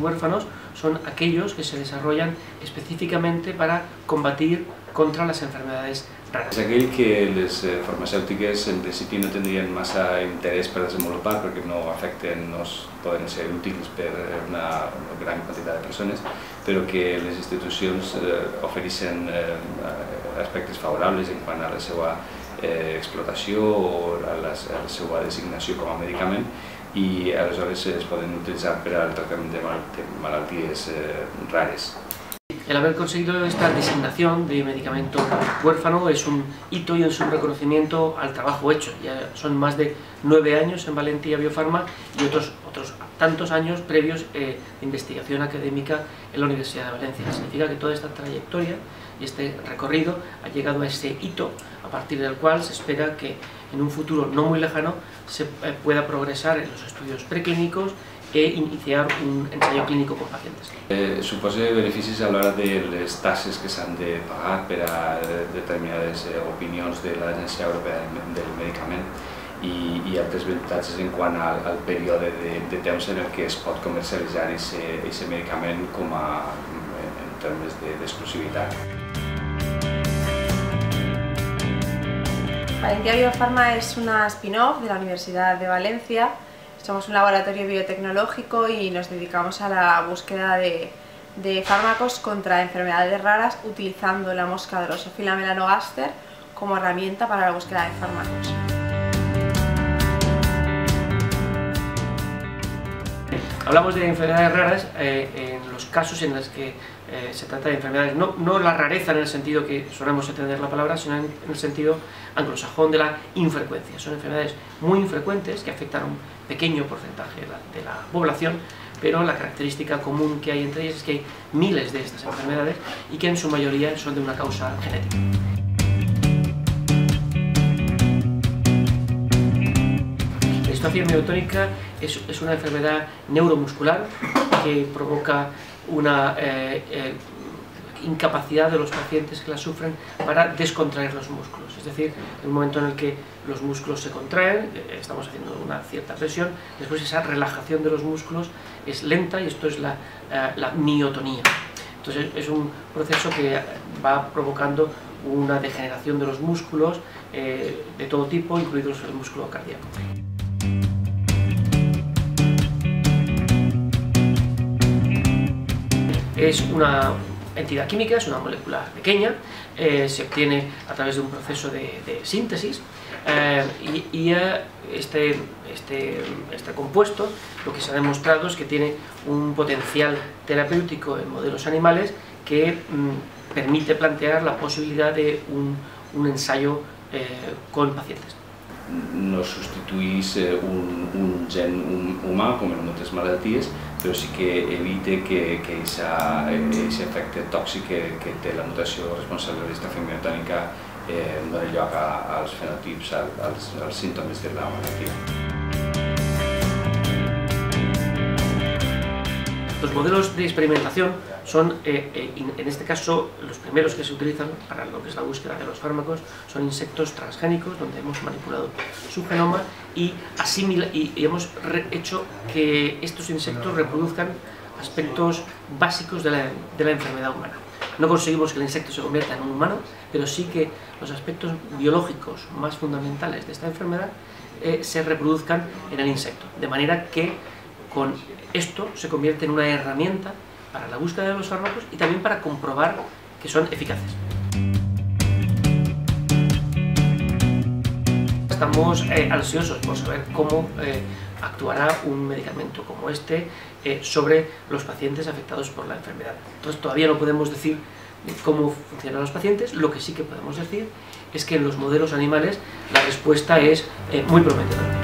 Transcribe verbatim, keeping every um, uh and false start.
huérfanos son aquellos que se desarrollan específicamente para combatir contra las enfermedades raras. És aquell que les farmacèutiques en principi no tindrien massa interès per desenvolupar perquè no afecten, no poden ser útils per una gran quantitat de persones, però que les institucions ofereixen aspectes favorables en quant a la seva explotació o a la seva designació com a medicament, i aleshores es poden utilitzar per al tractament de malalties rares. El haber conseguido esta designación de medicamento huérfano es un hito y es un reconocimiento al trabajo hecho. Ya son más de nueve años en Valentía Biofarma y otros, otros tantos años previos eh, de investigación académica en la Universidad de Valencia. Significa que toda esta trayectoria y este recorrido ha llegado a ese hito, a partir del cual se espera que en un futuro no muy lejano se eh, pueda progresar en los estudios preclínicos e iniciar un ensayo clínico con pacientes. Eh, suposa beneficis a l'hora de les taxes que s'han de pagar per a determinades eh, opinions de l'Agència Europea del Medicament i, i altres avantatges en quant al, al període de, de temps en el que es pot comercialitzar aquest medicament com a, en termes d'exclusivitat. Valentía Biofarma es una spin-off de la Universidad de Valencia. Somos un laboratorio biotecnológico y nos dedicamos a la búsqueda de, de fármacos contra enfermedades raras utilizando la mosca Drosophila melanogaster como herramienta para la búsqueda de fármacos. Hablamos de enfermedades raras eh, en los casos en los que eh, se trata de enfermedades, no, no la rareza en el sentido que solemos entender la palabra, sino en, en el sentido anglosajón de la infrecuencia. Son enfermedades muy infrecuentes que afectan a un pequeño porcentaje de la, de la población, pero la característica común que hay entre ellas es que hay miles de estas enfermedades y que en su mayoría son de una causa genética. La distrofia miotónica es, es una enfermedad neuromuscular que provoca una eh, eh, incapacidad de los pacientes que la sufren para descontraer los músculos. Es decir, en el momento en el que los músculos se contraen, eh, estamos haciendo una cierta presión, después esa relajación de los músculos es lenta y esto es la, eh, la miotonía. Entonces es un proceso que va provocando una degeneración de los músculos eh, de todo tipo, incluidos el músculo cardíaco. Es una entidad química, es una molécula pequeña, eh, se obtiene a través de un proceso de, de síntesis eh, y, y este, este, este compuesto lo que se ha demostrado es que tiene un potencial terapéutico en modelos animales que mm, permite plantear la posibilidad de un, un ensayo eh, con pacientes. No substituís un, un gen humà, com en moltes malalties, però sí que evita que aquest efecte tòxic que, que té la mutació responsable de la distrofia miotònica eh, doni lloc a, als fenotips, als, als símptomes de la malaltia. Los modelos de experimentación son, eh, eh, en este caso, los primeros que se utilizan para lo que es la búsqueda de los fármacos son insectos transgénicos, donde hemos manipulado su genoma y, asimila, y, y hemos hecho que estos insectos reproduzcan aspectos básicos de la, de la enfermedad humana. No conseguimos que el insecto se convierta en un humano, pero sí que los aspectos biológicos más fundamentales de esta enfermedad eh, se reproduzcan en el insecto, de manera que con esto se convierte en una herramienta para la búsqueda de los fármacos y también para comprobar que son eficaces. Estamos eh, ansiosos por saber cómo eh, actuará un medicamento como este eh, sobre los pacientes afectados por la enfermedad. Entonces todavía no podemos decir cómo funcionan los pacientes, lo que sí que podemos decir es que en los modelos animales la respuesta es eh, muy prometedora.